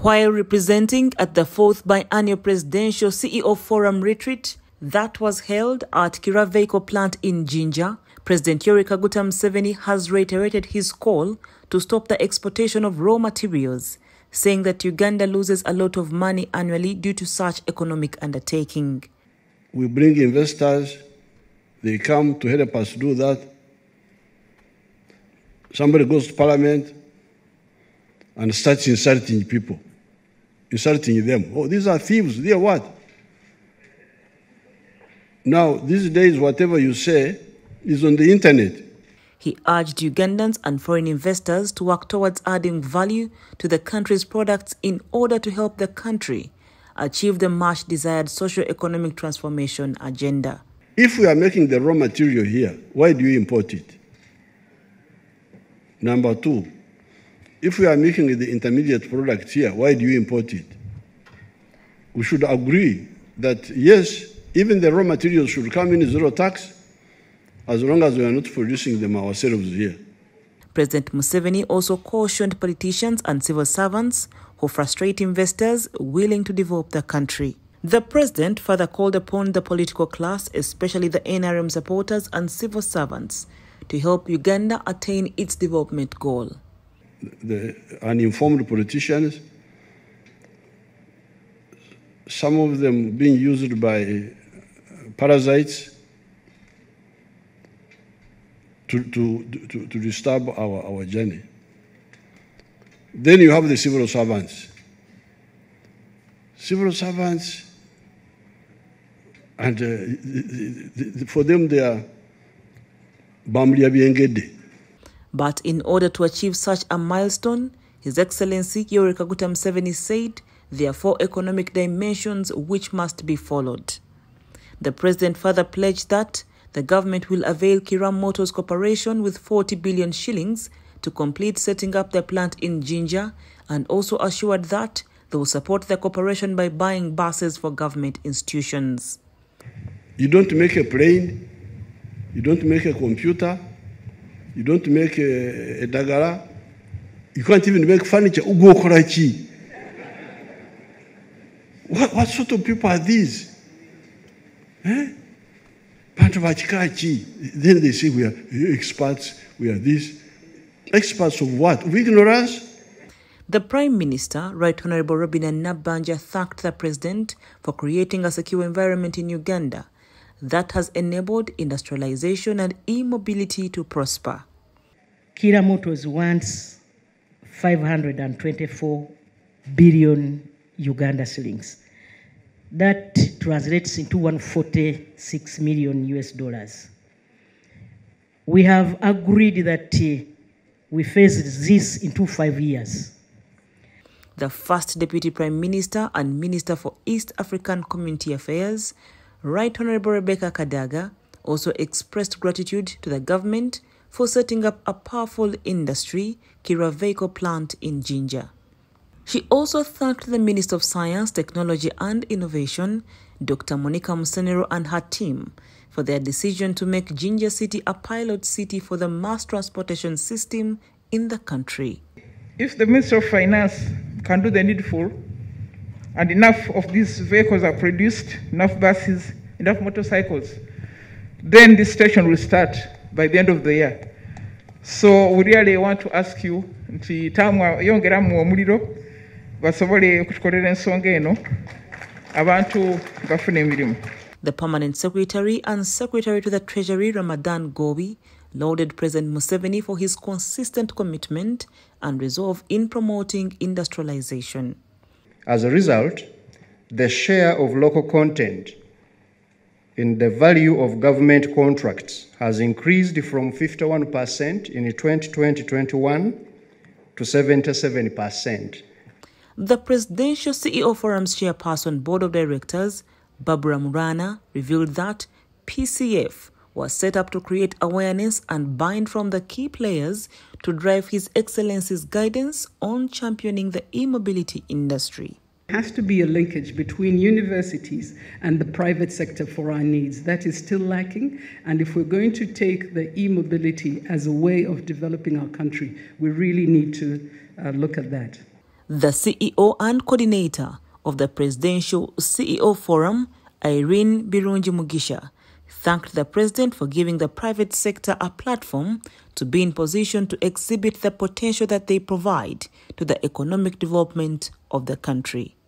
While representing at the 4th Biennial Presidential CEO Forum retreat that was held at Kiraveiko plant in Jinja, President Yoweri Kaguta Museveni has reiterated his call to stop the exportation of raw materials, saying that Uganda loses a lot of money annually due to such economic undertaking. We bring investors, they come to help us do that. Somebody goes to Parliament and starts insulting people, insulting them. Oh, these are thieves, they are what? Now, these days, whatever you say is on the internet. He urged Ugandans and foreign investors to work towards adding value to the country's products in order to help the country achieve the much desired socio-economic transformation agenda. If we are making the raw material here, why do you import it? Number two, if we are making the intermediate product here, why do you import it? We should agree that, yes, even the raw materials should come in zero tax, as long as we are not producing them ourselves here. President Museveni also cautioned politicians and civil servants who frustrate investors willing to develop the country. The president further called upon the political class, especially the NRM supporters and civil servants, to help Uganda attain its development goal. The uninformed politicians, some of them being used by parasites to disturb our journey. Then you have the civil servants. Civil servants, and for them they are Bamlia Biengede. But in order to achieve such a milestone, His Excellency Yoweri Kaguta Museveni said there are 4 economic dimensions which must be followed. The president further pledged that the government will avail Kiram Motors Corporation with 40 billion shillings to complete setting up their plant in Jinja, and also assured that they will support the corporation by buying buses for government institutions. You don't make a plane, you don't make a computer, you don't make a dagara, you can't even make furniture. What sort of people are these? Eh? Then they say we are experts, we are this. Experts of what? Of ignorance? The Prime Minister, Right Honorable Robinah Nabbanja, thanked the President for creating a secure environment in Uganda that has enabled industrialization and e-mobility to prosper. Kiram Motors wants 524 billion Uganda shillings. That translates into $146 million US. We have agreed that we phase this into 5 years. The first Deputy Prime Minister and Minister for East African Community Affairs, Right Honorable Rebecca Kadaga, also expressed gratitude to the government for setting up a powerful industry, Kiraveiko plant in Jinja. She also thanked the Minister of Science, Technology and Innovation, Dr. Monica Musenero, and her team for their decision to make Jinja City a pilot city for the mass transportation system in the country. If the Minister of Finance can do the needful, and enough of these vehicles are produced, enough buses, enough motorcycles, then this station will start by the end of the year. So we really want to ask you, basobole kutukolera ensonga eno abantu bafune emirimu. The Permanent Secretary and Secretary to the Treasury, Ramadan Gobi, lauded President Museveni for his consistent commitment and resolve in promoting industrialization. As a result, the share of local content in the value of government contracts has increased from 51% in 2020-21 to 77%. The Presidential CEO Forum's chairperson Board of Directors, Barbara Murana, revealed that PCF was set up to create awareness and buy-in from the key players to drive His Excellency's guidance on championing the e-mobility industry. There has to be a linkage between universities and the private sector for our needs. That is still lacking, and if we're going to take the e-mobility as a way of developing our country, we really need to look at that. The CEO and coordinator of the Presidential CEO Forum, Irene Birungi Mugisha, thanked the president for giving the private sector a platform to be in position to exhibit the potential that they provide to the economic development of the country.